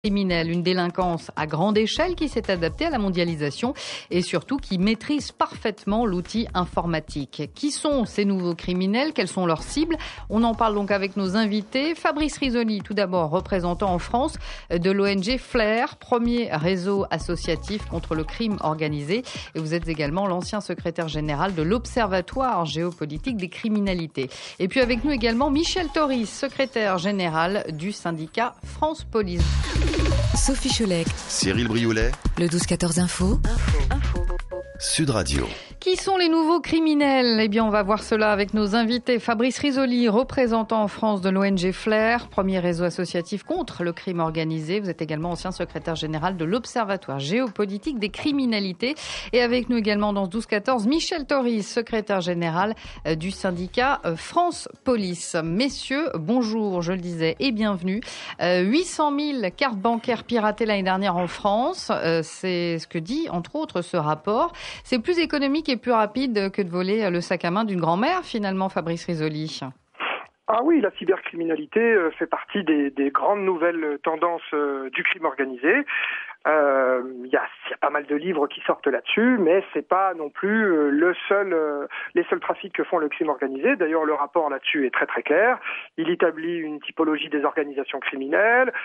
Criminelle, une délinquance à grande échelle qui s'est adaptée à la mondialisation et surtout qui maîtrise parfaitement l'outil informatique. Qui sont ces nouveaux criminels? Quelles sont leurs cibles? On en parle donc avec nos invités. Fabrice Risoli, tout d'abord représentant en France de l'ONG Flair, premier réseau associatif contre le crime organisé. Et vous êtes également l'ancien secrétaire général de l'Observatoire géopolitique des criminalités. Et puis avec nous également Michel Toris, secrétaire général du syndicat France Police. Sophie Cholek, Cyril Brioulet, le 12-14 Info. Sud Radio. Qui sont les nouveaux criminels? Eh bien, on va voir cela avec nos invités. Fabrice Risoli, représentant en France de l'ONG Flair, premier réseau associatif contre le crime organisé. Vous êtes également ancien secrétaire général de l'Observatoire géopolitique des criminalités. Et avec nous également dans ce 12-14, Michel Toris, secrétaire général du syndicat France Police. Messieurs, bonjour, je le disais, et bienvenue. 800 000 cartes bancaires piratées l'année dernière en France. C'est ce que dit, entre autres, ce rapport. C'est plus économique et plus rapide que de voler le sac à main d'une grand-mère, finalement, Fabrice Risoli. Ah oui, la cybercriminalité fait partie des grandes nouvelles tendances du crime organisé. Il y a pas mal de livres qui sortent là-dessus, mais c'est pas non plus les seuls trafics que font le crime organisé. D'ailleurs, le rapport là-dessus est très très clair. Il établit une typologie des organisations criminelles.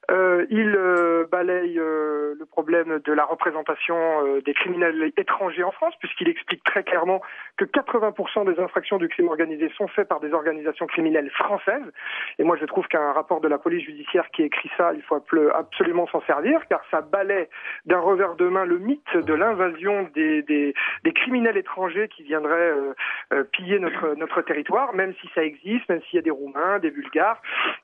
Il balaye le problème de la représentation des criminels étrangers en France, puisqu'il explique très clairement que 80% des infractions du crime organisé sont faites par des organisations criminelles françaises. Et moi, je trouve qu'un rapport de la police judiciaire qui écrit ça, il faut absolument s'en servir, car ça balaie d'un revers de main le mythe de l'invasion des criminels étrangers qui viendraient piller notre territoire, même si ça existe, même s'il y a des Roumains, des Bulgares.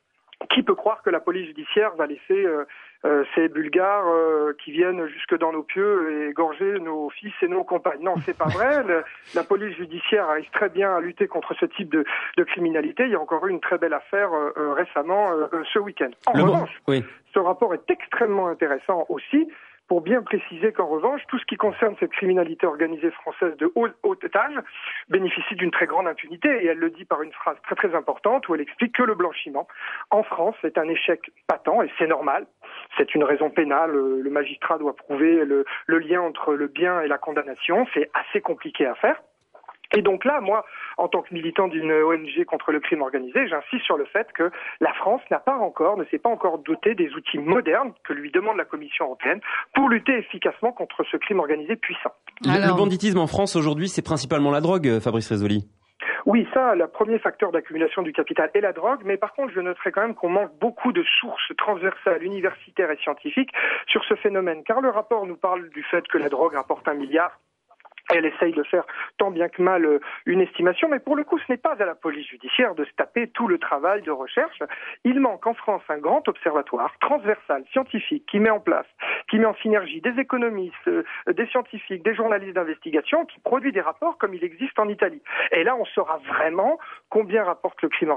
Qui peut croire que la police judiciaire va laisser ces Bulgares qui viennent jusque dans nos pieux et égorger nos fils et nos compagnes? Non, c'est pas vrai. La police judiciaire arrive très bien à lutter contre ce type de criminalité. Il y a encore eu une très belle affaire récemment ce week-end. En revanche, ce rapport est extrêmement intéressant aussi pour bien préciser qu'en revanche, tout ce qui concerne cette criminalité organisée française de haut étage bénéficie d'une très grande impunité. Et elle le dit par une phrase très très importante où elle explique que le blanchiment en France est un échec patent et c'est normal. C'est une raison pénale. Le magistrat doit prouver le lien entre le bien et la condamnation. C'est assez compliqué à faire. Et donc là, moi, en tant que militant d'une ONG contre le crime organisé, j'insiste sur le fait que la France ne s'est pas encore dotée des outils modernes que lui demande la Commission européenne pour lutter efficacement contre ce crime organisé puissant. Le banditisme en France aujourd'hui, c'est principalement la drogue, Fabrice Risoli. Oui, ça, le premier facteur d'accumulation du capital est la drogue, mais par contre, je noterai quand même qu'on manque beaucoup de sources transversales, universitaires et scientifiques sur ce phénomène, car le rapport nous parle du fait que la drogue rapporte 1 milliard. Elle essaye de faire tant bien que mal une estimation, mais pour le coup, ce n'est pas à la police judiciaire de se taper tout le travail de recherche. Il manque en France un grand observatoire transversal, scientifique, qui met en synergie des économistes, des scientifiques, des journalistes d'investigation, qui produit des rapports comme il existe en Italie. Et là, on saura vraiment combien rapporte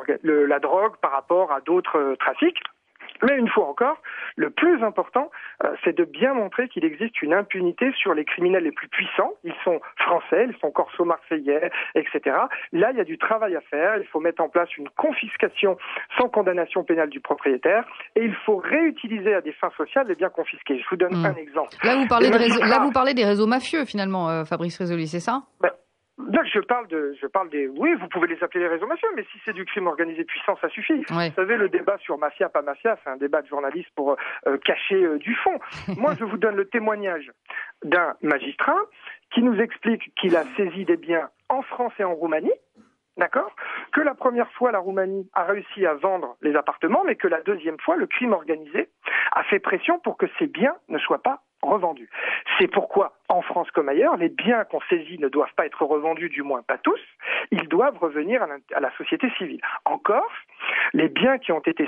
la drogue par rapport à d'autres trafics. Mais une fois encore, le plus important, c'est de bien montrer qu'il existe une impunité sur les criminels les plus puissants. Ils sont français, ils sont corso-marseillais, etc. Là, il y a du travail à faire. Il faut mettre en place une confiscation sans condamnation pénale du propriétaire. Et il faut réutiliser à des fins sociales les biens confisqués. Je vous donne un exemple. Là, vous parlez des réseaux mafieux, finalement, Fabrice Risoli, c'est ça? Là, je parle des, oui, vous pouvez les appeler les réseaux mafieux, mais si c'est du crime organisé puissant, ça suffit. Ouais. Vous savez, le débat sur mafia, pas mafia, c'est un débat de journalistes pour cacher du fond. Moi, je vous donne le témoignage d'un magistrat qui nous explique qu'il a saisi des biens en France et en Roumanie. D'accord? Que la première fois, la Roumanie a réussi à vendre les appartements, mais que la deuxième fois, le crime organisé a fait pression pour que ces biens ne soient pas revendus. C'est pourquoi, en France comme ailleurs, les biens qu'on saisit ne doivent pas être revendus, du moins pas tous. Ils doivent revenir à la société civile. En Corse, les biens qui ont été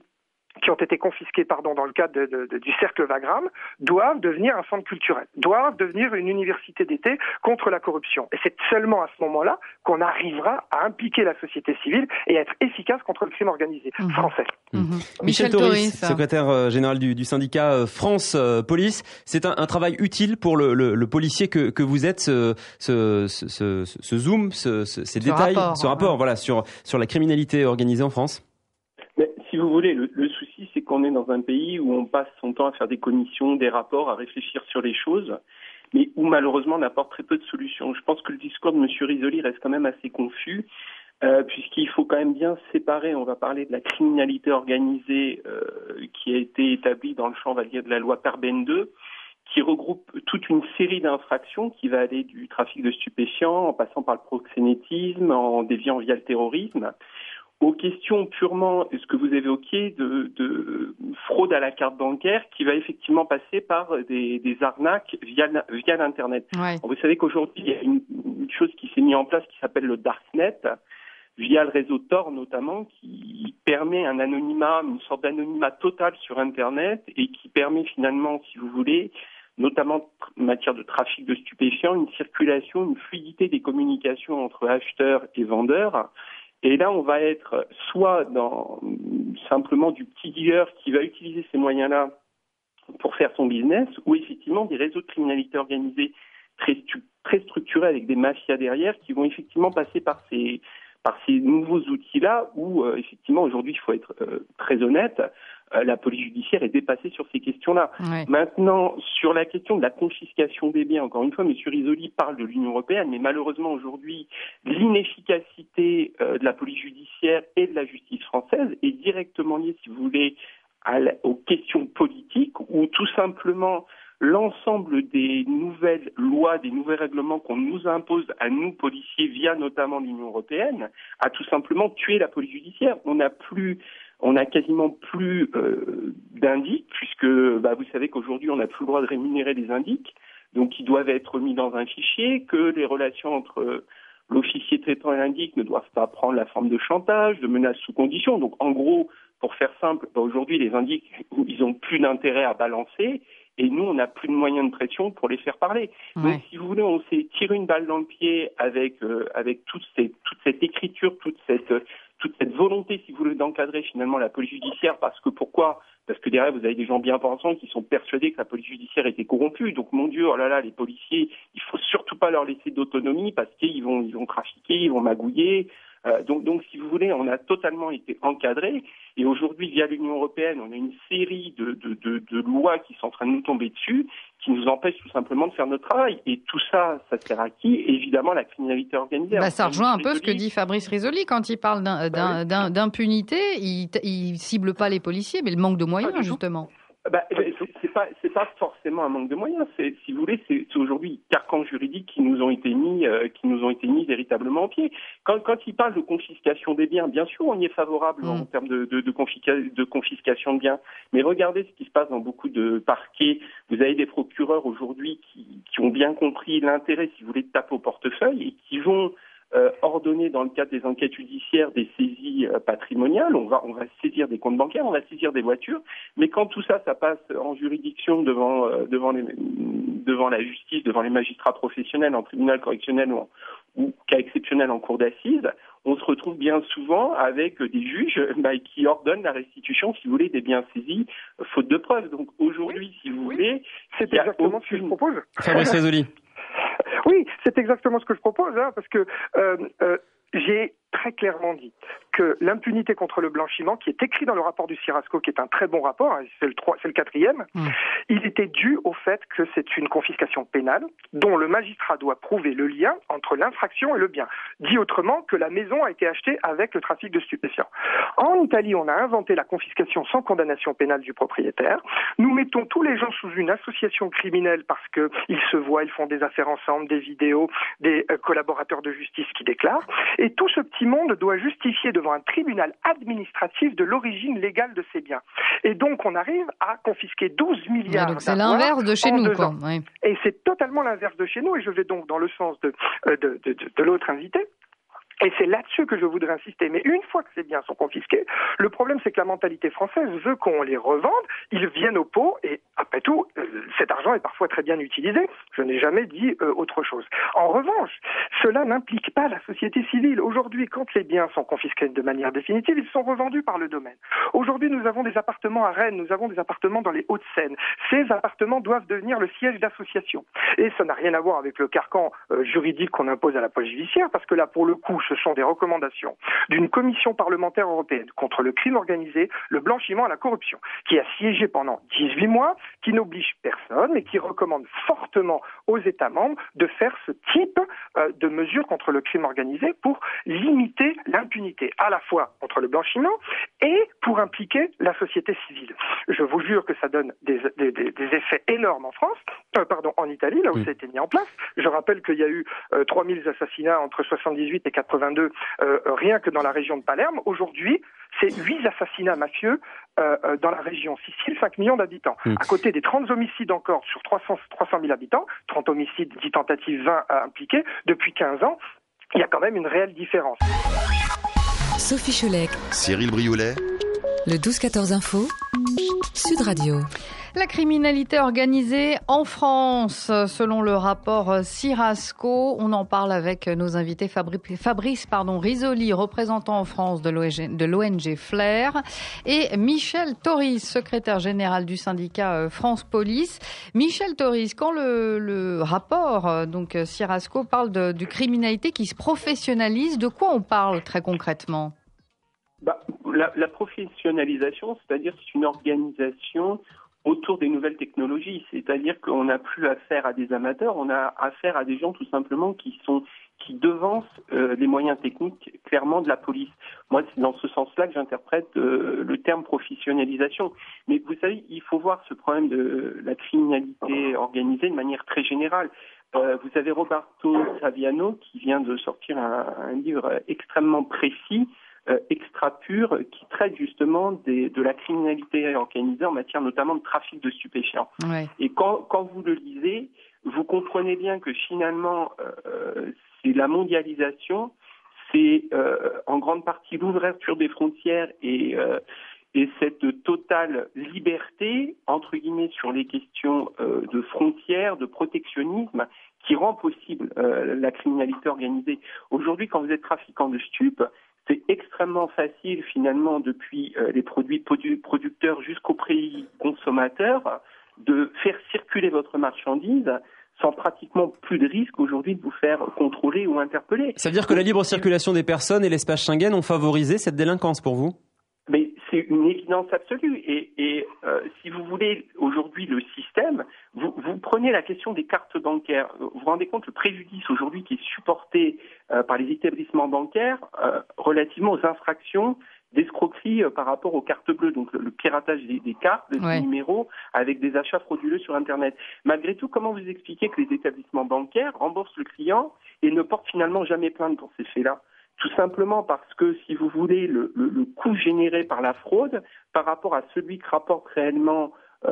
confisqués dans le cadre du cercle Wagram, doivent devenir un centre culturel, doivent devenir une université d'été contre la corruption. Et c'est seulement à ce moment-là qu'on arrivera à impliquer la société civile et à être efficace contre le crime organisé français. Michel Toris, secrétaire général du syndicat France Police. C'est un travail utile pour le policier que vous êtes, ce zoom, ces détails, ce rapport, voilà, sur la criminalité organisée en France. Mais si vous voulez, le souci, c'est qu'on est dans un pays où on passe son temps à faire des commissions, des rapports, à réfléchir sur les choses, mais où malheureusement on apporte très peu de solutions. Je pense que le discours de M. Risoli reste quand même assez confus, puisqu'il faut quand même bien séparer, on va parler de la criminalité organisée qui a été établie dans le champ, on va dire, de la loi Perben 2, qui regroupe toute une série d'infractions qui va aller du trafic de stupéfiants, en passant par le proxénétisme, en déviant via le terrorisme, aux questions purement, ce que vous évoquiez, de fraude à la carte bancaire, qui va effectivement passer par des arnaques via l'Internet. Ouais. Vous savez qu'aujourd'hui, il y a une chose qui s'est mise en place qui s'appelle le Darknet, via le réseau Tor notamment, qui permet un anonymat, une sorte d'anonymat total sur Internet et qui permet finalement, si vous voulez, notamment en matière de trafic de stupéfiants, une circulation, une fluidité des communications entre acheteurs et vendeurs. Et là, on va être soit dans simplement du petit dealer qui va utiliser ces moyens-là pour faire son business, ou effectivement des réseaux de criminalité organisée très structurés avec des mafias derrière qui vont effectivement passer par ces nouveaux outils-là où, effectivement, aujourd'hui, il faut être très honnête, la police judiciaire est dépassée sur ces questions-là. Ouais. Maintenant, sur la question de la confiscation des biens, encore une fois, M. Risoli parle de l'Union européenne, mais malheureusement, aujourd'hui, l'inefficacité de la police judiciaire et de la justice française est directement liée, si vous voulez, aux questions politiques ou tout simplement l'ensemble des nouvelles lois, des nouveaux règlements qu'on nous impose à nous, policiers, via notamment l'Union européenne, a tout simplement tué la police judiciaire. On n'a quasiment plus d'indics, puisque vous savez qu'aujourd'hui, on n'a plus le droit de rémunérer les indics, donc ils doivent être mis dans un fichier, que les relations entre l'officier traitant et l'indic ne doivent pas prendre la forme de chantage, de menaces sous condition. Donc en gros, pour faire simple, aujourd'hui, les indics, ils n'ont plus d'intérêt à balancer, et nous, on n'a plus de moyens de pression pour les faire parler. Ouais. Donc, si vous voulez, on s'est tiré une balle dans le pied avec toute cette écriture, toute cette volonté, si vous voulez, d'encadrer finalement la police judiciaire. Pourquoi ? Parce que derrière, vous avez des gens bien pensants qui sont persuadés que la police judiciaire était corrompue. Donc, mon Dieu, oh là là, les policiers, il faut surtout pas leur laisser d'autonomie parce qu'ils vont trafiquer, ils vont magouiller. Donc, si vous voulez, on a totalement été encadrés. Et aujourd'hui, via l'Union européenne, on a une série de lois qui sont en train de nous tomber dessus, qui nous empêchent tout simplement de faire notre travail. Et tout ça, ça sert à qui ? Évidemment, la criminalité organisée. Ça rejoint un peu ce que dit Fabrice Risoli quand il parle d'impunité. Il cible pas les policiers, mais le manque de moyens, justement. C'est pas forcément un manque de moyens. Si vous voulez, c'est aujourd'hui carcans juridiques qui nous ont été mis véritablement au pied. Quand il parle de confiscation des biens, bien sûr, on y est favorable en termes de confiscation de biens. Mais regardez ce qui se passe dans beaucoup de parquets. Vous avez des procureurs aujourd'hui qui ont bien compris l'intérêt, si vous voulez, de taper au portefeuille et qui vont ordonner dans le cadre des enquêtes judiciaires des saisies patrimoniales. On va saisir des comptes bancaires, on va saisir des voitures, mais quand tout ça passe en juridiction devant la justice, devant les magistrats professionnels en tribunal correctionnel ou cas exceptionnel en cour d'assises, on se retrouve bien souvent avec des juges qui ordonnent la restitution, si vous voulez, des biens saisis, faute de preuves. Donc aujourd'hui, si vous voulez, c'est exactement ce que je propose. Fabrice Risoli. Oui, c'est exactement ce que je propose, parce que j'ai très clairement dit que l'impunité contre le blanchiment, qui est écrit dans le rapport du Sirasco, qui est un très bon rapport, c'est le 4e, il était dû au fait que c'est une confiscation pénale dont le magistrat doit prouver le lien entre l'infraction et le bien. Dit autrement, que la maison a été achetée avec le trafic de stupéfiants. En Italie, on a inventé la confiscation sans condamnation pénale du propriétaire. Nous mettons tous les gens sous une association criminelle parce qu'ils se voient, ils font des affaires ensemble, des vidéos, des collaborateurs de justice qui déclarent. Et tout ce petit monde doit justifier devant un tribunal administratif de l'origine légale de ces biens. Et donc, on arrive à confisquer 12 milliards d'avoirs. C'est l'inverse de chez nous, quoi. Oui. Et c'est totalement l'inverse de chez nous. Et je vais donc dans le sens de l'autre invité. Et c'est là-dessus que je voudrais insister. Mais une fois que ces biens sont confisqués, le problème, c'est que la mentalité française veut qu'on les revende, ils viennent au pot, et après tout, cet argent l'argent est parfois très bien utilisé. Je n'ai jamais dit autre chose. En revanche, cela n'implique pas la société civile. Aujourd'hui, quand les biens sont confisqués de manière définitive, ils sont revendus par le domaine. Aujourd'hui, nous avons des appartements à Rennes, nous avons des appartements dans les Hauts-de-Seine. Ces appartements doivent devenir le siège d'associations. Et ça n'a rien à voir avec le carcan juridique qu'on impose à la police judiciaire, parce que là, pour le coup, ce sont des recommandations d'une commission parlementaire européenne contre le crime organisé, le blanchiment et la corruption, qui a siégé pendant 18 mois, qui n'oblige personne, mais qui recommande fortement aux États membres de faire ce type de mesures contre le crime organisé pour limiter l'impunité, à la fois contre le blanchiment et pour impliquer la société civile. Je vous jure que ça donne des effets énormes en France, en Italie, là où ça a été mis en place. Je rappelle qu'il y a eu 3000 assassinats entre 78 et 82, rien que dans la région de Palerme. Aujourd'hui, c'est 8 assassinats mafieux dans la région Sicile, 5 millions d'habitants. À côté des 30 homicides encore sur 300 000 habitants, 30 homicides, 10 tentatives, 20 impliqués, depuis 15 ans, il y a quand même une réelle différence. Sophie Cholek, Cyril Brioulet, le 12-14 Info, Sud Radio. La criminalité organisée en France, selon le rapport Cirasco. On en parle avec nos invités Fabrice Risoli, représentant en France de l'ONG Flair, et Michel Toris, secrétaire général du syndicat France Police. Michel Toris, quand le rapport Cirasco parle de criminalité qui se professionnalise, de quoi on parle très concrètement ? La professionnalisation, c'est-à-dire c'est une organisation autour des nouvelles technologies, c'est-à-dire qu'on n'a plus affaire à des amateurs, on a affaire à des gens tout simplement qui devancent les moyens techniques clairement de la police. Moi, c'est dans ce sens-là que j'interprète le terme professionnalisation. Mais vous savez, il faut voir ce problème de la criminalité organisée de manière très générale. Vous avez Roberto Saviano qui vient de sortir un livre extrêmement précis, Extra pur, qui traite justement de la criminalité organisée en matière notamment de trafic de stupéfiants. Ouais. Et quand vous le lisez, vous comprenez bien que finalement, c'est la mondialisation, c'est en grande partie l'ouverture des frontières et cette totale liberté, entre guillemets, sur les questions de frontières, de protectionnisme, qui rend possible la criminalité organisée. Aujourd'hui, quand vous êtes trafiquant de stupes, c'est extrêmement facile, finalement, depuis les produits producteurs jusqu'aux prix consommateurs, de faire circuler votre marchandise sans pratiquement plus de risque aujourd'hui de vous faire contrôler ou interpeller. Ça veut dire que la libre circulation des personnes et l'espace Schengen ont favorisé cette délinquance pour vous ? Mais c'est une évidence absolue. Et si vous voulez, aujourd'hui, le système, vous prenez la question des cartes bancaires. Vous vous rendez compte le préjudice aujourd'hui qui est supporté par les établissements bancaires relativement aux infractions d'escroquerie par rapport aux cartes bleues, donc le piratage des cartes, des numéros, avec des achats frauduleux sur Internet. Malgré tout, comment vous expliquez que les établissements bancaires remboursent le client et ne portent finalement jamais plainte pour ces faits-là ? Tout simplement parce que, si vous voulez, le coût généré par la fraude par rapport à celui que rapporte réellement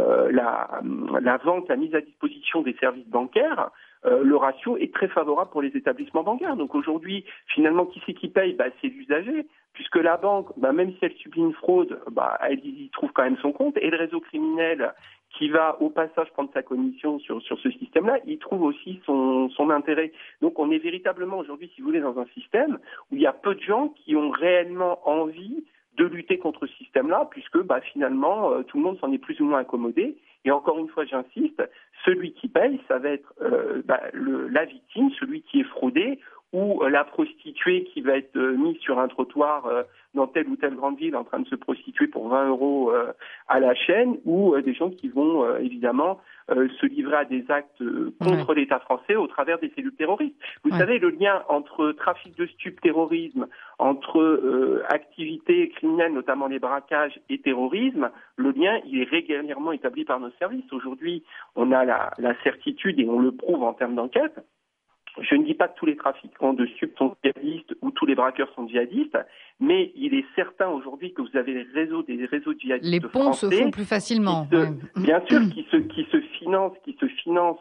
la vente, la mise à disposition des services bancaires, le ratio est très favorable pour les établissements bancaires. Donc aujourd'hui, finalement, qui c'est qui paye ? C'est l'usager, puisque la banque, même si elle subit une fraude, elle y trouve quand même son compte, et le réseau criminel qui va au passage prendre sa commission sur ce système-là, il trouve aussi son intérêt. Donc on est véritablement aujourd'hui, si vous voulez, dans un système où il y a peu de gens qui ont réellement envie de lutter contre ce système-là, puisque finalement tout le monde s'en est plus ou moins accommodé. Et encore une fois, j'insiste, celui qui paye, ça va être la victime, celui qui est fraudé, ou la prostituée qui va être mise sur un trottoir dans telle ou telle grande ville en train de se prostituer pour 20 € à la chaîne, ou des gens qui vont évidemment se livrer à des actes contre l'État français au travers des cellules terroristes. Vous savez, le lien entre trafic de stupes, terrorisme, entre activités criminelles, notamment les braquages, et terrorisme, le lien, il est régulièrement établi par nos services. Aujourd'hui, on a la certitude, et on le prouve en termes d'enquête. Je ne dis pas que tous les trafiquants de stupes sont djihadistes ou tous les braqueurs sont djihadistes, mais il est certain aujourd'hui que vous avez des réseaux djihadistes. Les ponts se font plus facilement. Bien sûr, qui se financent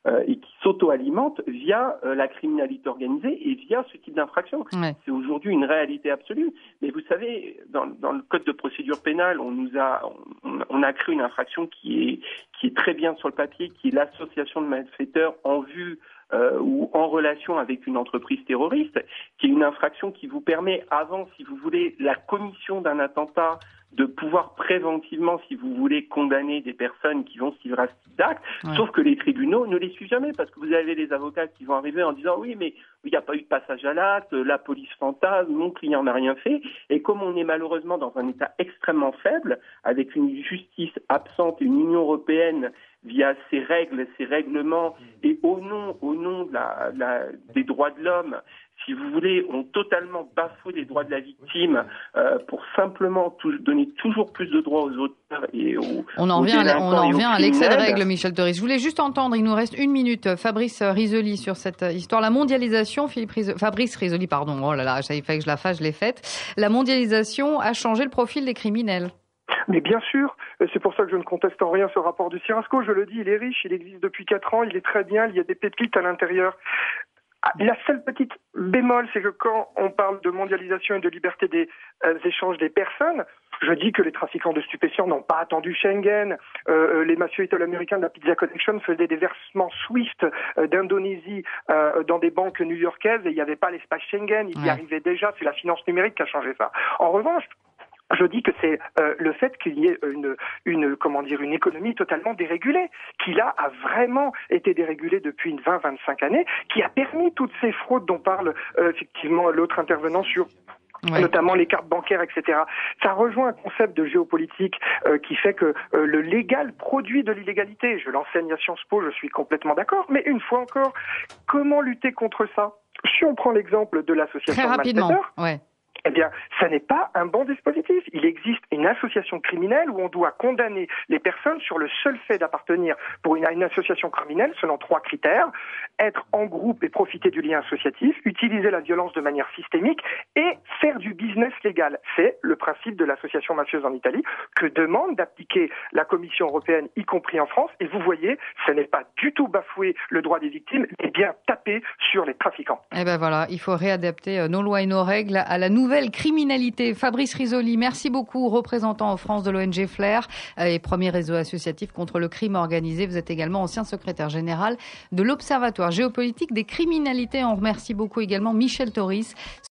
et qui s'auto-alimentent via la criminalité organisée et via ce type d'infraction. Ouais. C'est aujourd'hui une réalité absolue. Mais vous savez, dans le code de procédure pénale, on a créé une infraction qui est très bien sur le papier, qui est l'association de malfaiteurs en vue ou en relation avec une entreprise terroriste, qui est une infraction qui vous permet, avant, si vous voulez, la commission d'un attentat, de pouvoir préventivement, si vous voulez, condamner des personnes qui vont se livrer à ce type d'acte, sauf que les tribunaux ne les suivent jamais, parce que vous avez des avocats qui vont arriver en disant oui, mais il n'y a pas eu de passage à l'acte, la police fantasme, mon client n'a rien fait, et comme on est malheureusement dans un état extrêmement faible, avec une justice absente et une Union européenne via ses règles, ses règlements, et au nom des droits de l'homme, si vous voulez, ont totalement bafoué les droits de la victime pour simplement donner toujours plus de droits aux auteurs et aux On en vient à l'excès de règles, Michel Thorez. Je voulais juste entendre, il nous reste 1 minute, Fabrice Risoli sur cette histoire. La mondialisation, Fabrice Risoli, pardon, oh là là, il fallait que je la fasse, je l'ai faite. La mondialisation a changé le profil des criminels. Mais bien sûr, c'est pour ça que je ne conteste en rien ce rapport du Cirasco. Je le dis, il est riche, il existe depuis 4 ans, il est très bien, il y a des pépites à l'intérieur. La seule petite bémol, c'est que quand on parle de mondialisation et de liberté des échanges des personnes, je dis que les trafiquants de stupéfiants n'ont pas attendu Schengen. Les mafieux italo-américains de la Pizza Connection faisaient des versements SWIFT d'Indonésie dans des banques new-yorkaises et il n'y avait pas l'espace Schengen. Il y arrivait déjà, c'est la finance numérique qui a changé ça. En revanche, je dis que c'est le fait qu'il y ait une économie totalement dérégulée, qui là a vraiment été dérégulée depuis 20-25 années, qui a permis toutes ces fraudes dont parle effectivement l'autre intervenant sur notamment les cartes bancaires, etc. Ça rejoint un concept de géopolitique qui fait que le légal produit de l'illégalité. Je l'enseigne à Sciences Po, je suis complètement d'accord, mais une fois encore, comment lutter contre ça? Si on prend l'exemple de l'association de malfaiteurs, eh bien, ça n'est pas un bon dispositif. Il existe une association criminelle où on doit condamner les personnes sur le seul fait d'appartenir pour une association criminelle selon 3 critères. Être en groupe et profiter du lien associatif, utiliser la violence de manière systémique et faire du business légal. C'est le principe de l'association mafieuse en Italie que demande d'appliquer la Commission européenne, y compris en France. Et vous voyez, ce n'est pas du tout bafouer le droit des victimes, mais bien taper sur les trafiquants. Eh ben voilà, il faut réadapter nos lois et nos règles à la nouvelle criminalité. Fabrice Risoli, merci beaucoup, représentant en France de l'ONG Flair et premier réseau associatif contre le crime organisé. Vous êtes également ancien secrétaire général de l'Observatoire géopolitique des criminalités. On remercie beaucoup également Michel Thorez.